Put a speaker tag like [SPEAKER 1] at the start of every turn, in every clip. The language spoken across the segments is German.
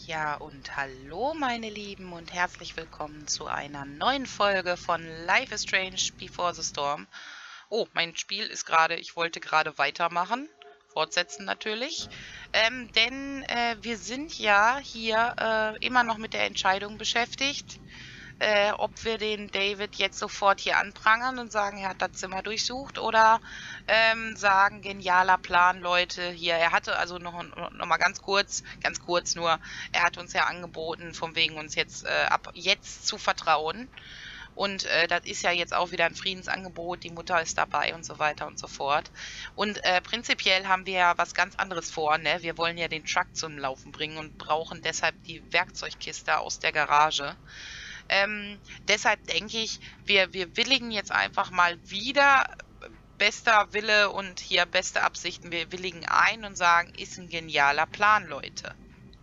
[SPEAKER 1] Ja, und hallo meine Lieben und herzlich willkommen zu einer neuen Folge von Life is Strange Before the Storm. Oh, mein Spiel ist gerade, ich wollte gerade weitermachen, fortsetzen natürlich, denn wir sind ja hier immer noch mit der Entscheidung beschäftigt, ob wir den David jetzt sofort hier anprangern und sagen, er hat das Zimmer durchsucht oder sagen, genialer Plan, Leute, hier, er hatte also noch mal ganz kurz nur, er hat uns ja angeboten, von wegen uns jetzt ab jetzt zu vertrauen. Und das ist ja jetzt auch wieder ein Friedensangebot, die Mutter ist dabei und so weiter und so fort. Und prinzipiell haben wir ja was ganz anderes vor, ne? Wir wollen ja den Truck zum Laufen bringen und brauchen deshalb die Werkzeugkiste aus der Garage. Deshalb denke ich, wir willigen jetzt einfach mal wieder, bester Wille und hier beste Absichten, wir willigen ein und sagen, ist ein genialer Plan, Leute.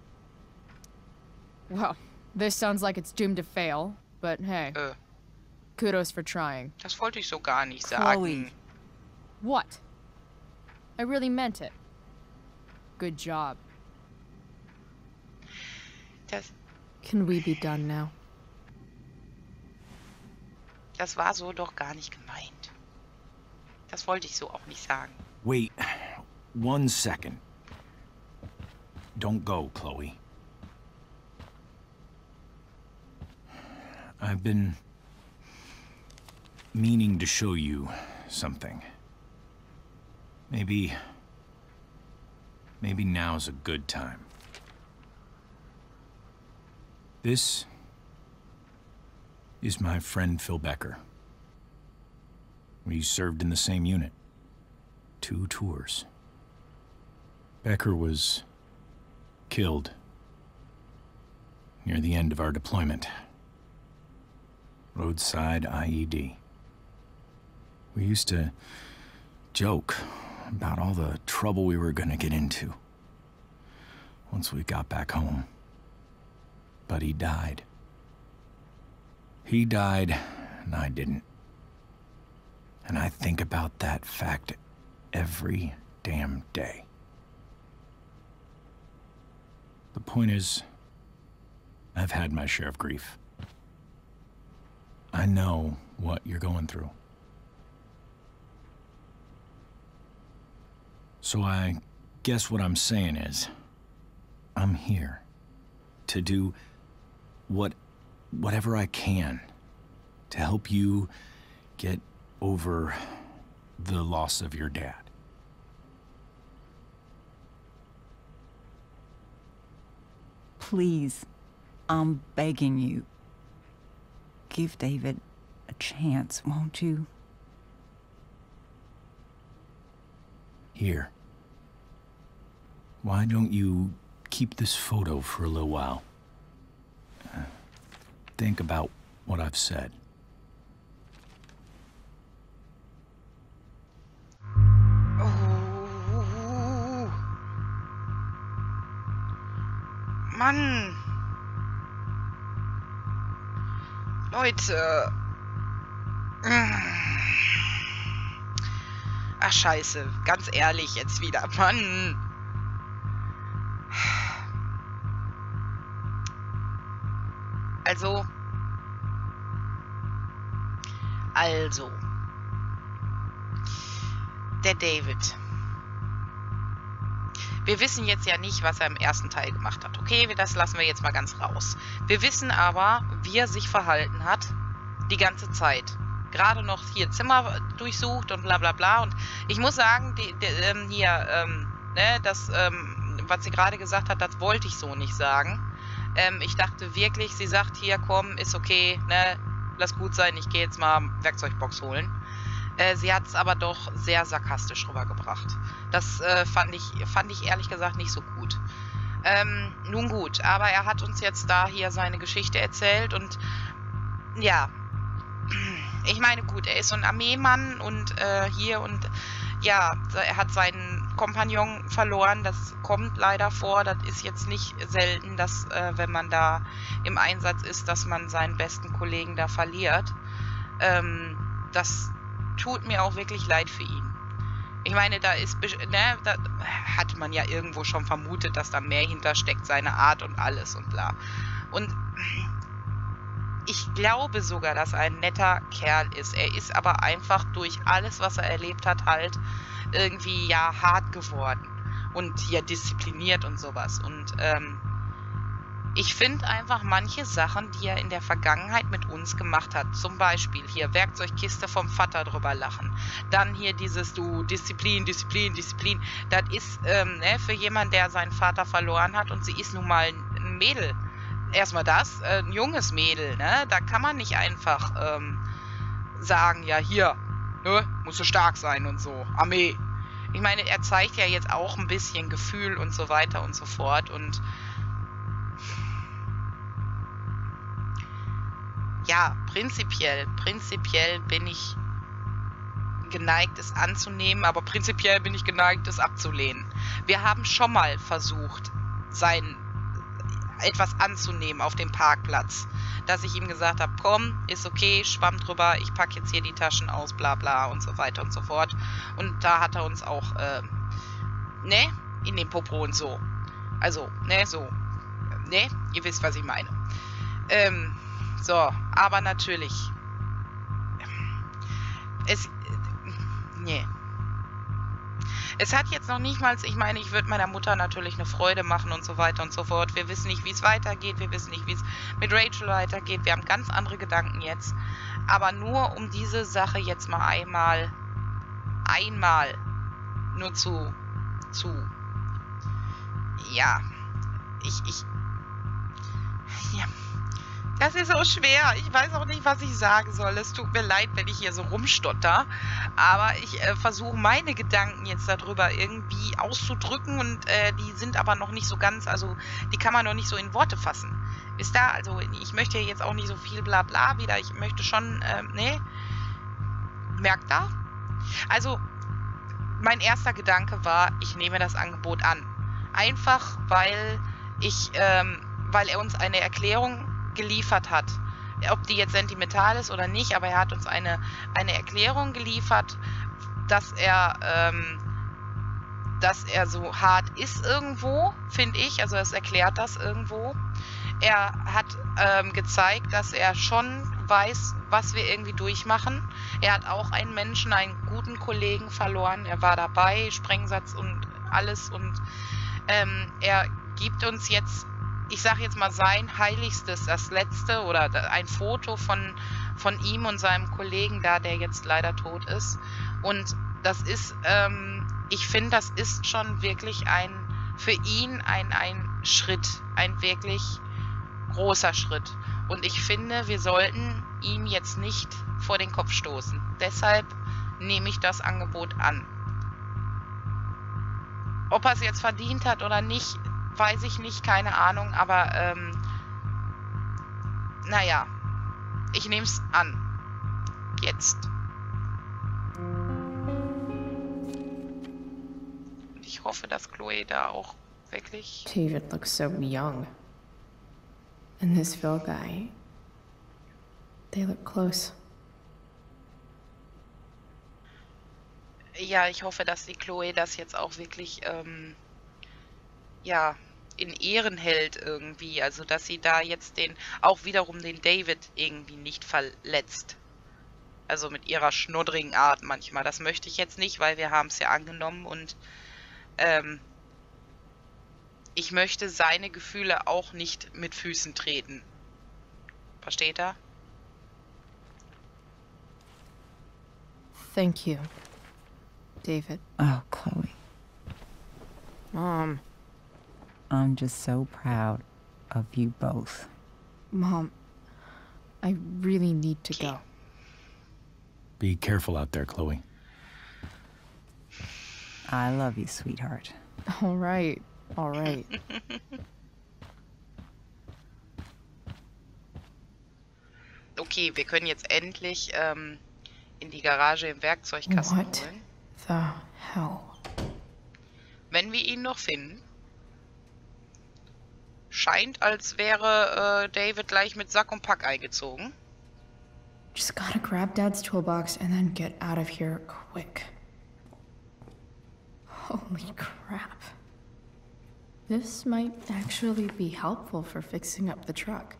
[SPEAKER 2] Well, this sounds like it's doomed to fail, but hey, kudos for trying.
[SPEAKER 1] Das wollte ich so gar nicht sagen.
[SPEAKER 2] What? I really meant it. Good job. Can we be done now?
[SPEAKER 1] Das war so doch gar nicht gemeint. Das wollte ich so auch nicht sagen.
[SPEAKER 3] Wait, 1 second. Don't go, Chloe. I've been meaning to show you something. Maybe now's a good time. This is my friend Phil Becker. We served in the same unit. 2 tours. Becker was killed near the end of our deployment. Roadside IED. We used to joke about all the trouble we were gonna get into once we got back home. But he died. He died, and I didn't. And I think about that fact every damn day. The point is, I've had my share of grief. I know what you're going through. So I guess what I'm saying is, I'm here to do whatever I can to help you get over the loss of your dad.
[SPEAKER 4] Please, I'm begging you. Give David a chance, won't you?
[SPEAKER 3] Here. Why don't you keep this photo for a little while? Think about what I've said.
[SPEAKER 1] Oh. Mann. Leute. Ach, scheiße. Ganz ehrlich jetzt wieder. Mann. Also. Der David. Wir wissen jetzt ja nicht, was er im ersten Teil gemacht hat. Okay, das lassen wir jetzt mal ganz raus. Wir wissen aber, wie er sich verhalten hat die ganze Zeit. Gerade noch hier Zimmer durchsucht und bla bla bla. Und ich muss sagen, das, was sie gerade gesagt hat, das wollte ich so nicht sagen. Ich dachte wirklich, sie sagt, hier, komm, ist okay, ne, lass gut sein, ich gehe jetzt mal Werkzeugbox holen. Sie hat es aber doch sehr sarkastisch rübergebracht. Das fand ich ehrlich gesagt nicht so gut. Nun gut, aber er hat uns jetzt da hier seine Geschichte erzählt und ja, ich meine gut, er ist so ein Armeemann und ja, er hat seinen Kompagnon verloren, das kommt leider vor, das ist jetzt nicht selten, dass wenn man da im Einsatz ist, dass man seinen besten Kollegen da verliert. Das tut mir auch wirklich leid für ihn. Ich meine, da ist, ne, da hat man ja irgendwo schon vermutet, dass da mehr hintersteckt, seine Art und alles und bla. Und ich glaube sogar, dass er ein netter Kerl ist. Er ist aber einfach durch alles, was er erlebt hat, halt irgendwie, ja, hart geworden. Und hier diszipliniert und sowas. Und, ich finde einfach manche Sachen, die er in der Vergangenheit mit uns gemacht hat, zum Beispiel hier Werkzeugkiste vom Vater drüber lachen, dann hier dieses Disziplin, das ist ne, für jemanden, der seinen Vater verloren hat und sie ist nun mal ein Mädel. Erstmal das, ein junges Mädel, ne, da kann man nicht einfach sagen, ja hier, ne, musst du stark sein und so, Armee. Ich meine, er zeigt ja jetzt auch ein bisschen Gefühl und so weiter und so fort und ja, prinzipiell bin ich geneigt, es anzunehmen, aber prinzipiell bin ich geneigt, es abzulehnen. Wir haben schon mal versucht, etwas anzunehmen auf dem Parkplatz, dass ich ihm gesagt habe, komm, ist okay, schwamm drüber, ich packe jetzt hier die Taschen aus, bla bla und so weiter und so fort. Und da hat er uns auch, ne, in den Popo und so. Also, ne, so, ne, ihr wisst, was ich meine. So, aber natürlich. Nee. Es hat jetzt noch nicht mal, ich meine, ich würde meiner Mutter natürlich eine Freude machen und so weiter und so fort. Wir wissen nicht, wie es weitergeht. Wir wissen nicht, wie es mit Rachel weitergeht. Wir haben ganz andere Gedanken jetzt. Aber nur um diese Sache jetzt mal einmal nur ja, ja. Das ist so schwer. Ich weiß auch nicht, was ich sagen soll. Es tut mir leid, wenn ich hier so rumstotter. Aber ich versuche meine Gedanken jetzt darüber irgendwie auszudrücken. Und die sind aber noch nicht so ganz, also die kann man noch nicht so in Worte fassen. Wisst ihr? Also ich möchte jetzt auch nicht so viel Blabla wieder. Ich möchte schon, ne? Merkt ihr? Also mein erster Gedanke war, ich nehme das Angebot an. Einfach, weil er uns eine Erklärung geliefert hat. Ob die jetzt sentimental ist oder nicht, aber er hat uns eine Erklärung geliefert, dass er so hart ist irgendwo, finde ich. Also es erklärt das irgendwo. Er hat gezeigt, dass er schon weiß, was wir irgendwie durchmachen. Er hat auch einen Menschen, einen guten Kollegen verloren. Er war dabei, Sprengsatz und alles. Und er gibt uns jetzt, ich sage jetzt mal, sein Heiligstes, das letzte oder ein Foto von ihm und seinem Kollegen da, der jetzt leider tot ist. Und das ist, ich finde, das ist schon wirklich für ihn ein Schritt, ein wirklich großer Schritt. Und ich finde, wir sollten ihm jetzt nicht vor den Kopf stoßen. Deshalb nehme ich das Angebot an. Ob er es jetzt verdient hat oder nicht, weiß ich nicht, keine Ahnung, aber naja, ich nehme es an. Jetzt. Und ich hoffe, dass Chloe da auch wirklich...
[SPEAKER 2] David looks so young. And this Phil guy, they look close.
[SPEAKER 1] Ja, ich hoffe, dass die Chloe das jetzt auch wirklich, ja, in Ehren hält irgendwie. Also, dass sie da jetzt auch wiederum den David irgendwie nicht verletzt. Also mit ihrer schnuddrigen Art manchmal. Das möchte ich jetzt nicht, weil wir haben es ja angenommen und ich möchte seine Gefühle auch nicht mit Füßen treten. Versteht er?
[SPEAKER 2] Thank you, David.
[SPEAKER 4] Oh, Chloe.
[SPEAKER 2] Mom.
[SPEAKER 4] I'm just so proud of you both.
[SPEAKER 2] Mom, I really need to go.
[SPEAKER 3] Be careful out there, Chloe.
[SPEAKER 4] I love you, sweetheart.
[SPEAKER 2] All right. All right.
[SPEAKER 1] Okay, wir können jetzt endlich in die Garage im Werkzeugkasten
[SPEAKER 2] What
[SPEAKER 1] holen.
[SPEAKER 2] the hell?
[SPEAKER 1] Wenn wir ihn noch finden. Scheint, als wäre David gleich mit Sack und Pack eingezogen.
[SPEAKER 2] Just gotta grab Dad's toolbox and then get out of here quick. Holy crap. This might actually be helpful for fixing up the truck.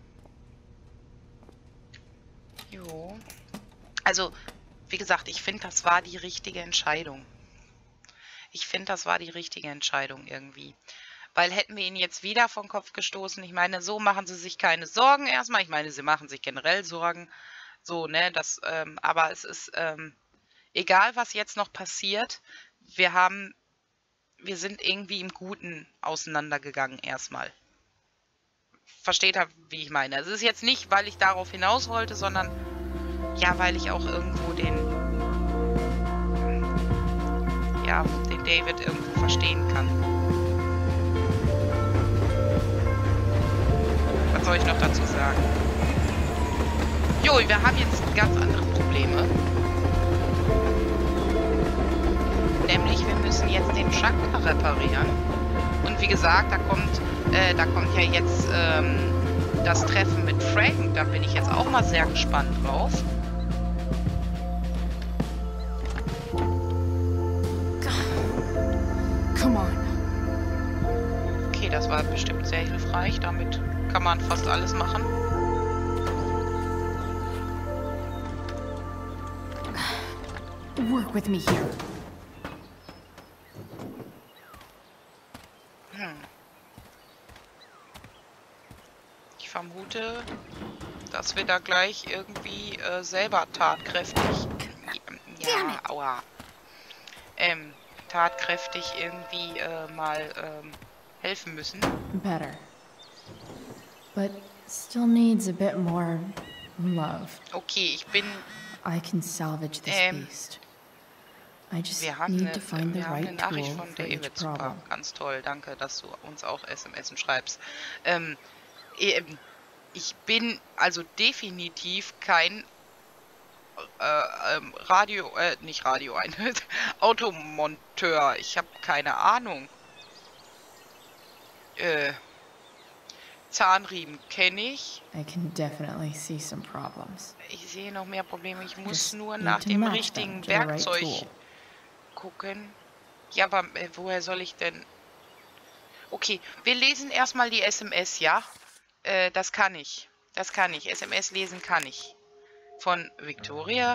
[SPEAKER 1] Jo. Also, wie gesagt, ich finde, das war die richtige Entscheidung. Ich finde, das war die richtige Entscheidung irgendwie. Weil hätten wir ihn jetzt wieder vom Kopf gestoßen, ich meine, so machen sie sich keine Sorgen erstmal. Ich meine, sie machen sich generell Sorgen. So, ne, aber es ist, egal was jetzt noch passiert, wir sind irgendwie im Guten auseinandergegangen erstmal. Versteht ihr, wie ich meine? Es ist jetzt nicht, weil ich darauf hinaus wollte, sondern ja, weil ich auch irgendwo den David irgendwo verstehen kann. Was soll ich noch dazu sagen? Jo, wir haben jetzt ganz andere Probleme. Nämlich, wir müssen jetzt den Truck reparieren. Und wie gesagt, da kommt ja jetzt das Treffen mit Frank. Da bin ich jetzt auch mal sehr gespannt drauf.
[SPEAKER 2] Come on.
[SPEAKER 1] Okay, das war bestimmt sehr hilfreich. Damit kann man fast alles machen.
[SPEAKER 2] Work with me here.
[SPEAKER 1] Ich vermute, dass wir da gleich irgendwie selber tatkräftig... Ja, aua. Tatkräftig irgendwie mal helfen müssen.
[SPEAKER 2] Better. But still needs a bit more love.
[SPEAKER 1] Okay, ich bin...
[SPEAKER 2] I can salvage this beast. I just
[SPEAKER 1] Wir haben
[SPEAKER 2] need to find the
[SPEAKER 1] eine
[SPEAKER 2] right
[SPEAKER 1] Nachricht
[SPEAKER 2] tool
[SPEAKER 1] von
[SPEAKER 2] for each
[SPEAKER 1] David. Super,
[SPEAKER 2] problem.
[SPEAKER 1] ganz toll. Danke, dass du uns auch SMS schreibst. Ich bin also definitiv kein Automonteur. Ich habe keine Ahnung. Zahnriemen kenne ich.
[SPEAKER 2] I can definitely see some problems.
[SPEAKER 1] Ich sehe noch mehr Probleme. Ich muss
[SPEAKER 2] Just
[SPEAKER 1] nur
[SPEAKER 2] need
[SPEAKER 1] nach
[SPEAKER 2] to
[SPEAKER 1] dem
[SPEAKER 2] match
[SPEAKER 1] richtigen
[SPEAKER 2] them to the right
[SPEAKER 1] Werkzeug
[SPEAKER 2] tool.
[SPEAKER 1] gucken. Ja, aber woher soll ich denn... Okay, wir lesen erstmal die SMS, ja? Das kann ich. Das kann ich. SMS lesen kann ich. Von Victoria.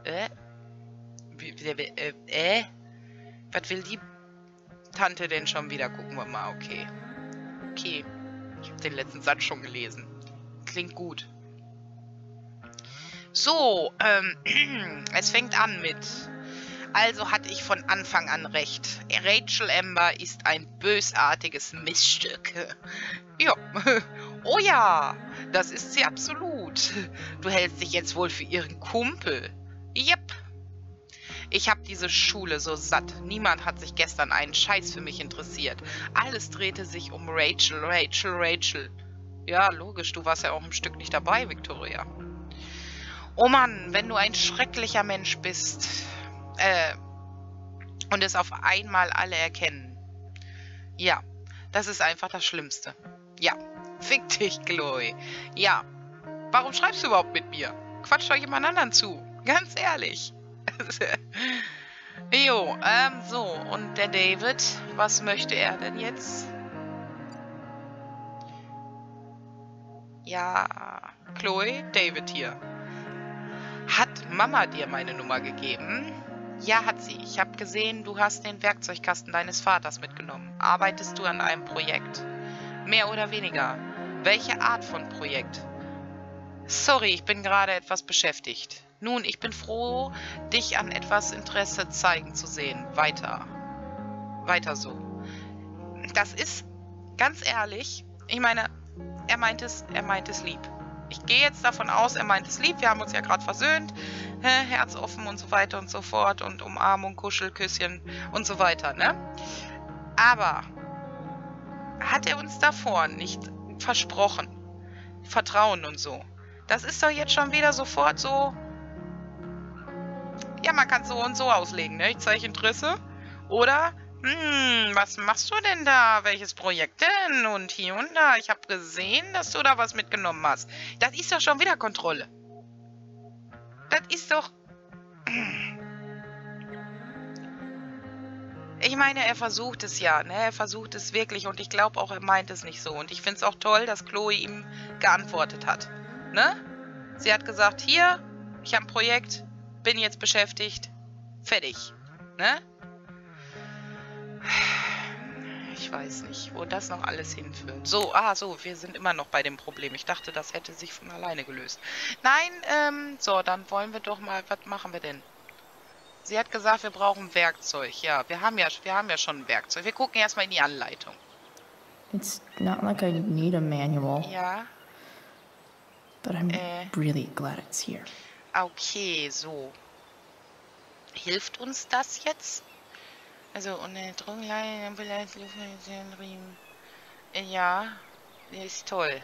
[SPEAKER 1] Was will die Tante denn schon wieder? Gucken wir mal. Okay. Okay. Ich habe den letzten Satz schon gelesen. Klingt gut. So, es fängt an mit... Also hatte ich von Anfang an recht. Rachel Amber ist ein bösartiges Missstück. Ja. Oh ja, das ist sie absolut. Du hältst dich jetzt wohl für ihren Kumpel. Jep. Ich hab diese Schule so satt. Niemand hat sich gestern einen Scheiß für mich interessiert. Alles drehte sich um Rachel, Rachel, Rachel. Ja, logisch, du warst ja auch im Stück nicht dabei, Victoria. Oh Mann, wenn du ein schrecklicher Mensch bist... und es auf einmal alle erkennen. Ja, das ist einfach das Schlimmste. Ja, fick dich, Chloe. Ja, warum schreibst du überhaupt mit mir? Quatscht euch jemand anderen zu. Ganz ehrlich. Jo, so, und der David, was möchte er denn jetzt? Ja, Chloe, David hier. Hat Mama dir meine Nummer gegeben? Ja, hat sie. Ich habe gesehen, du hast den Werkzeugkasten deines Vaters mitgenommen. Arbeitest du an einem Projekt? Mehr oder weniger. Welche Art von Projekt? Sorry, ich bin gerade etwas beschäftigt. Nun, ich bin froh, dich an etwas Interesse zeigen zu sehen. Weiter. Weiter so. Das ist, ganz ehrlich, ich meine, er meint es lieb. Ich gehe jetzt davon aus, er meint es lieb. Wir haben uns ja gerade versöhnt. Herz offen und so weiter und so fort. Und Umarmung, Kuschelküsschen und so weiter, ne? Aber hat er uns davor nicht versprochen? Vertrauen und so. Das ist doch jetzt schon wieder sofort so... Ja, man kann es so und so auslegen, ne? Ich zeige Interesse. Oder... was machst du denn da? Welches Projekt denn? Und hier und da. Ich habe gesehen, dass du da was mitgenommen hast. Das ist doch schon wieder Kontrolle. Das ist doch... Ich meine, er versucht es ja, ne? Er versucht es wirklich und ich glaube auch, er meint es nicht so. Und ich finde es auch toll, dass Chloe ihm geantwortet hat, ne? Sie hat gesagt, hier, ich habe ein Projekt, bin jetzt beschäftigt, fertig, ne? Ich weiß nicht, wo das noch alles hinführt. So, so, wir sind immer noch bei dem Problem. Ich dachte, das hätte sich von alleine gelöst. Nein, so, dann wollen wir doch mal, was machen wir denn? Sie hat gesagt, wir brauchen Werkzeug. Ja, wir haben ja schon ein Werkzeug. Wir gucken erstmal in die Anleitung.
[SPEAKER 2] It's not like I need a manual,
[SPEAKER 1] Ja,
[SPEAKER 2] but I'm really glad it's here.
[SPEAKER 1] okay, so. Hilft uns das jetzt? Also, ohne Drogenleine, Riemen. Ja, ist toll.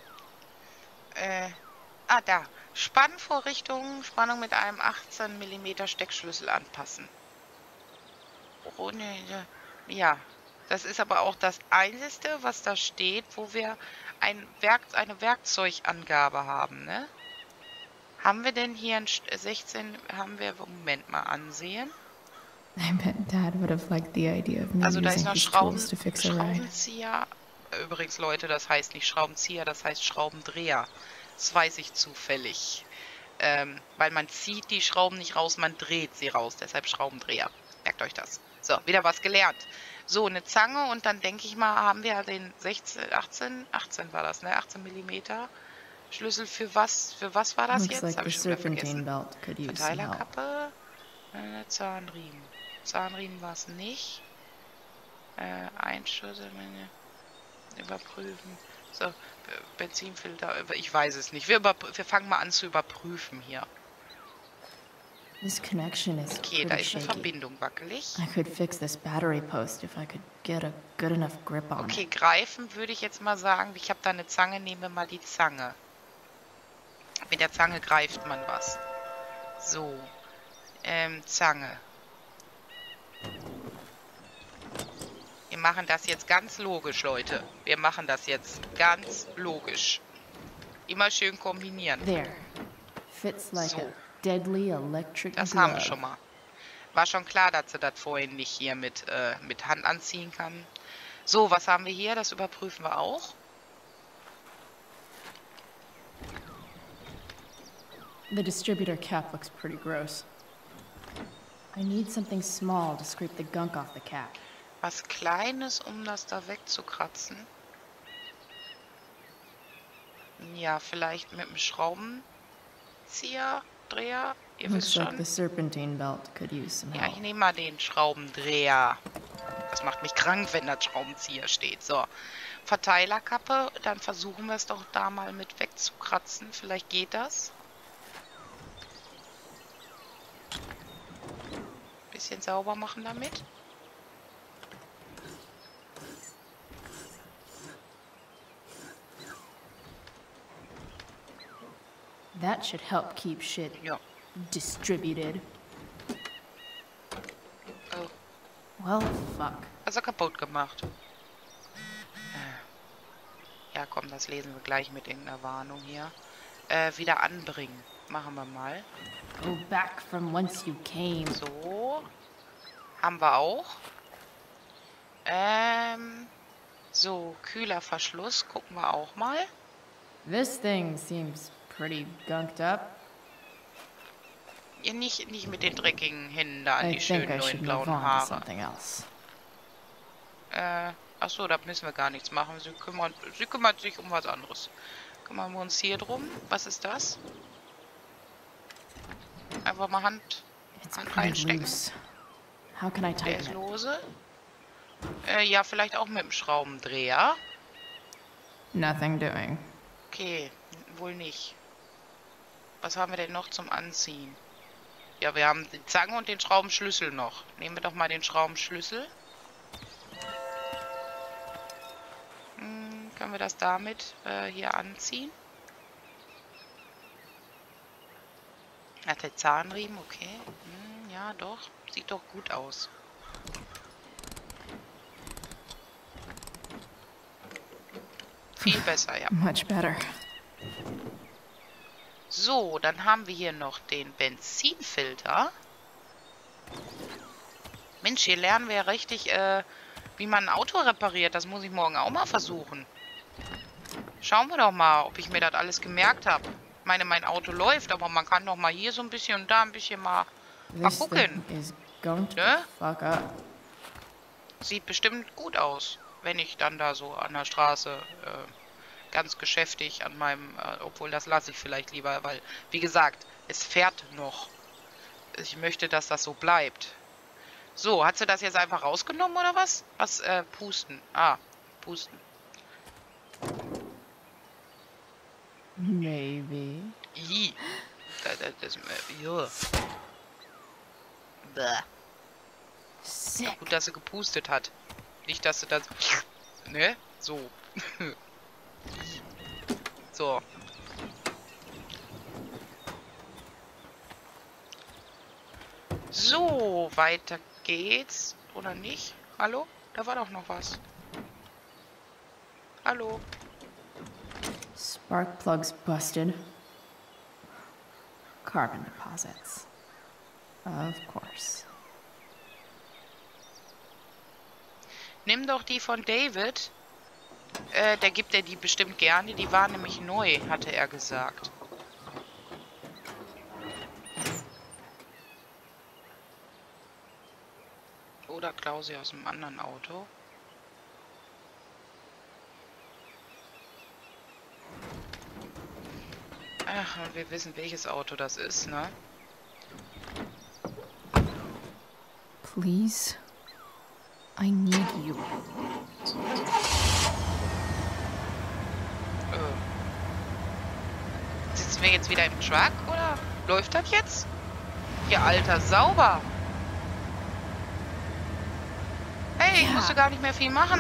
[SPEAKER 1] Da. Spannvorrichtung, Spannung mit einem 18 mm Steckschlüssel anpassen. Ja, das ist aber auch das Einzige, was da steht, wo wir eine Werkzeugangabe haben, ne? Haben wir denn hier ein 16, Moment mal ansehen.
[SPEAKER 2] I bet Dad would have liked the idea of me
[SPEAKER 1] Also da ist
[SPEAKER 2] using
[SPEAKER 1] noch
[SPEAKER 2] his tools to fix a ride.
[SPEAKER 1] Schraubenzieher. Übrigens, Leute, das heißt nicht Schraubenzieher, das heißt Schraubendreher. Das weiß ich zufällig. Weil man zieht die Schrauben nicht raus, man dreht sie raus. Deshalb Schraubendreher. Merkt euch das. So, wieder was gelernt. So, eine Zange und dann denke ich mal, haben wir den 18 war das, ne? 18 mm Schlüssel für was? Für was war das
[SPEAKER 2] Looks
[SPEAKER 1] jetzt?
[SPEAKER 2] like
[SPEAKER 1] Hab
[SPEAKER 2] the
[SPEAKER 1] ich schon wieder
[SPEAKER 2] serpentine
[SPEAKER 1] vergessen.
[SPEAKER 2] belt could use some help.
[SPEAKER 1] Verteilerkappe. Zahnriemen. Zahnriemen war es nicht. Einschüsse, überprüfen. So, Benzinfilter, ich weiß es nicht. Wir fangen mal an zu überprüfen hier.
[SPEAKER 2] This connection is
[SPEAKER 1] Okay, da
[SPEAKER 2] pretty
[SPEAKER 1] ist eine
[SPEAKER 2] shaky.
[SPEAKER 1] Verbindung wackelig.
[SPEAKER 2] I could fix this battery post if I could get a good enough grip on
[SPEAKER 1] Okay,
[SPEAKER 2] it.
[SPEAKER 1] greifen würde ich jetzt mal sagen. Ich habe da eine Zange, nehmen wir mal die Zange. Mit der Zange greift man was. So, Zange. Wir machen das jetzt ganz logisch, Leute. Wir machen das jetzt ganz logisch. Immer schön kombinieren.
[SPEAKER 2] There. Fits like
[SPEAKER 1] So.
[SPEAKER 2] a deadly electric
[SPEAKER 1] Das
[SPEAKER 2] glove.
[SPEAKER 1] haben wir schon mal. War schon klar, dass sie das vorhin nicht hier mit Hand anziehen kann. So, was haben wir hier? Das überprüfen wir auch.
[SPEAKER 2] The distributor cap looks pretty gross. I need something small to scrape the gunk off the cap.
[SPEAKER 1] Was Kleines, um das da wegzukratzen. Ja, vielleicht mit einem Schraubenzieher, Dreher. Ihr wisst
[SPEAKER 2] Looks like
[SPEAKER 1] schon.
[SPEAKER 2] the serpentine belt could use some
[SPEAKER 1] Ja,
[SPEAKER 2] help.
[SPEAKER 1] ich nehme mal den Schraubendreher. Das macht mich krank, wenn da Schraubenzieher steht. So, Verteilerkappe. Dann versuchen wir es doch da mal mit wegzukratzen. Vielleicht geht das. Bisschen sauber machen damit.
[SPEAKER 2] That should help keep shit
[SPEAKER 1] Ja.
[SPEAKER 2] distributed.
[SPEAKER 1] Oh,
[SPEAKER 2] Well, fuck.
[SPEAKER 1] also kaputt gemacht. Ja, komm, das lesen wir gleich mit irgendeiner Warnung hier. Wieder anbringen. Machen wir mal.
[SPEAKER 2] Go back from whence you came.
[SPEAKER 1] So. Haben wir auch. So, Kühlerverschluss. Gucken wir auch mal.
[SPEAKER 2] This thing seems pretty gunked up.
[SPEAKER 1] Ihr nicht mit den dreckigen Händen da an
[SPEAKER 2] I
[SPEAKER 1] die
[SPEAKER 2] think
[SPEAKER 1] schönen
[SPEAKER 2] I
[SPEAKER 1] neuen
[SPEAKER 2] should move
[SPEAKER 1] blauen
[SPEAKER 2] on to
[SPEAKER 1] Haare.
[SPEAKER 2] something else.
[SPEAKER 1] Achso, da müssen wir gar nichts machen. Sie kümmert sich um was anderes. Kümmern wir uns hier drum. Was ist das? Einfach mal Hand
[SPEAKER 2] It's pretty
[SPEAKER 1] reinstecken.
[SPEAKER 2] loose. How can I
[SPEAKER 1] Der
[SPEAKER 2] tighten
[SPEAKER 1] ist
[SPEAKER 2] it?
[SPEAKER 1] lose. Ja, vielleicht auch mit dem Schraubendreher.
[SPEAKER 2] Nothing doing.
[SPEAKER 1] Okay, wohl nicht. Was haben wir denn noch zum Anziehen? Ja, wir haben die Zange und den Schraubenschlüssel noch. Nehmen wir doch mal den Schraubenschlüssel. Können wir das damit hier anziehen? Hat der Zahnriemen, okay. Ja, doch. Sieht doch gut aus. Viel besser, ja.
[SPEAKER 2] Much better.
[SPEAKER 1] So, dann haben wir hier noch den Benzinfilter. Mensch, hier lernen wir ja richtig, wie man ein Auto repariert. Das muss ich morgen auch mal versuchen. Schauen wir doch mal, ob ich mir das alles gemerkt habe. Ich meine, mein Auto läuft, aber man kann doch mal hier so ein bisschen und da ein bisschen mal
[SPEAKER 2] This
[SPEAKER 1] gucken.
[SPEAKER 2] thing is going to
[SPEAKER 1] Ne?
[SPEAKER 2] fuck up.
[SPEAKER 1] Sieht bestimmt gut aus, wenn ich dann da so an der Straße ganz geschäftig an meinem... obwohl, das lasse ich vielleicht lieber, weil, wie gesagt, es fährt noch. Ich möchte, dass das so bleibt. So, hat sie das jetzt einfach rausgenommen oder was? Was, pusten. Ah, pusten.
[SPEAKER 2] Maybe.
[SPEAKER 1] I. Ja. Bäh.
[SPEAKER 2] Sick.
[SPEAKER 1] Gut, dass sie gepustet hat. Nicht, dass sie das... Ne? So. So. So, weiter geht's. Oder nicht? Hallo? Da war doch noch was. Hallo?
[SPEAKER 2] Spark plugs busted. Carbon deposits. Of course.
[SPEAKER 1] Nimm doch die von David. Der gibt dir die bestimmt gerne. Die war nämlich neu, hatte er gesagt. Oder Klausi aus dem anderen Auto. Ach, und wir wissen, welches Auto das ist, ne?
[SPEAKER 2] Please. I need you.
[SPEAKER 1] Sitzen wir jetzt wieder im Truck, oder? Läuft das jetzt? Ja, Alter, sauber. Hey, ich musste gar nicht mehr viel machen.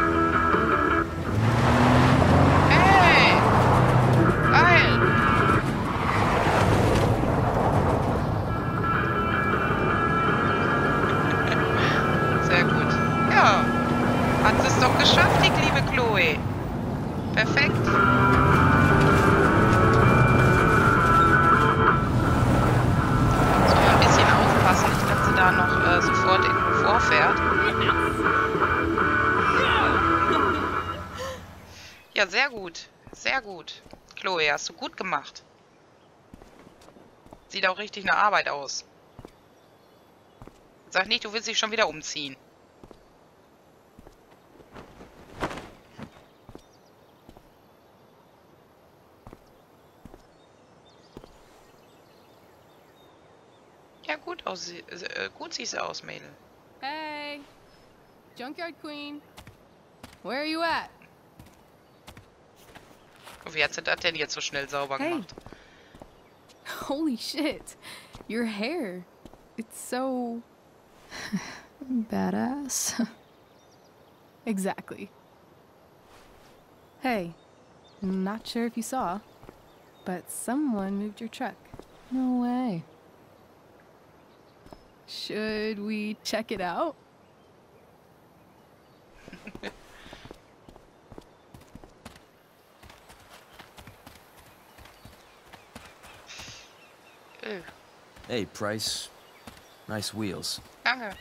[SPEAKER 1] Hey! Geil! Sehr gut. Ja. Hat es doch geschafft, die liebe Chloe. Perfekt. Ein bisschen aufpassen, nicht, dass sie da noch sofort irgendwo vorfährt. Ja, sehr gut. Sehr gut. Chloe, hast du gut gemacht. Sieht auch richtig nach Arbeit aus. Sag nicht, du willst dich schon wieder umziehen. Ja, gut siehst du aus, Mädel.
[SPEAKER 5] Hey, Junkyard Queen, where are you at?
[SPEAKER 1] Wie hat sie das denn jetzt so schnell sauber
[SPEAKER 5] Hey.
[SPEAKER 1] gemacht?
[SPEAKER 5] Holy shit, your hair, it's so...
[SPEAKER 2] Badass.
[SPEAKER 5] Exactly. Hey, not sure if you saw, but someone moved your truck.
[SPEAKER 2] No way.
[SPEAKER 5] Should we check it out?
[SPEAKER 6] Hey, Price. Nice wheels.
[SPEAKER 1] Danke.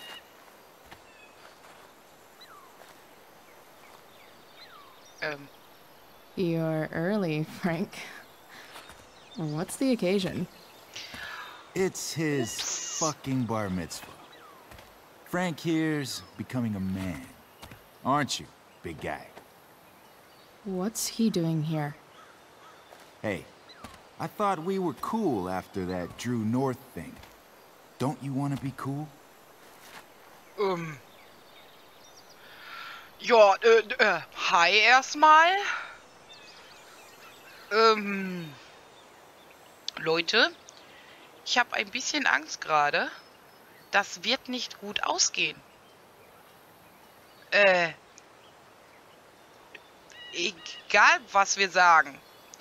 [SPEAKER 2] You're early, Frank. What's the occasion?
[SPEAKER 7] It's his fucking bar mitzvah. Frank here's becoming a man. Aren't you, big guy?
[SPEAKER 2] What's he doing here?
[SPEAKER 7] Hey, I thought we were cool after that Drew North thing. Don't you want to be cool?
[SPEAKER 1] Ja, hi erstmal. Leute, ich habe ein bisschen Angst gerade. Das wird nicht gut ausgehen. Egal, was wir sagen.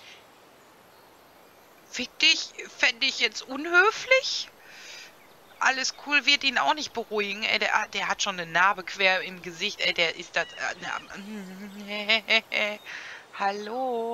[SPEAKER 1] Fick dich, fände ich jetzt unhöflich. Alles cool wird ihn auch nicht beruhigen. Der hat schon eine Narbe quer im Gesicht. Der ist das... Hallo?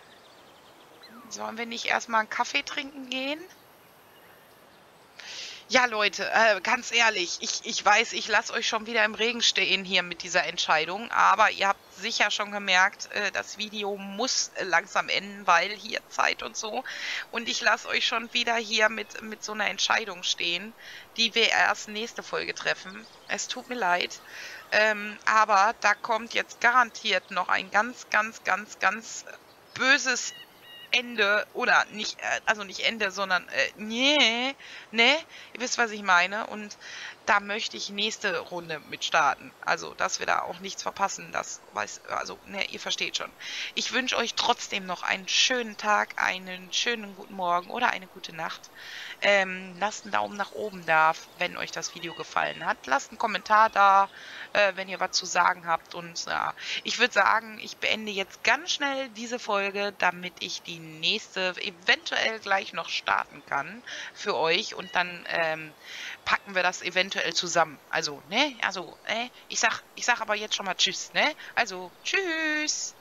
[SPEAKER 1] Sollen wir nicht erstmal einen Kaffee trinken gehen? Ja, Leute, ganz ehrlich, ich weiß, ich lasse euch schon wieder im Regen stehen hier mit dieser Entscheidung, aber ihr habt sicher schon gemerkt, das Video muss langsam enden, weil hier Zeit und so. Und ich lasse euch schon wieder hier mit so einer Entscheidung stehen, die wir erst nächste Folge treffen. Es tut mir leid, aber da kommt jetzt garantiert noch ein ganz, ganz, ganz, ganz böses Ende, oder nicht, also nicht Ende, sondern, nee, ne, ihr wisst, was ich meine, und da möchte ich nächste Runde mit starten, also, dass wir da auch nichts verpassen, also, ne, ihr versteht schon. Ich wünsche euch trotzdem noch einen schönen Tag, einen schönen guten Morgen oder eine gute Nacht. Lasst einen Daumen nach oben da, wenn euch das Video gefallen hat. Lasst einen Kommentar da, wenn ihr was zu sagen habt. Und ja, ich würde sagen, ich beende jetzt ganz schnell diese Folge, damit ich die nächste eventuell gleich noch starten kann für euch. Und dann packen wir das eventuell zusammen. Also, ne? Also, ich sag aber jetzt schon mal Tschüss, ne? Also, Tschüss!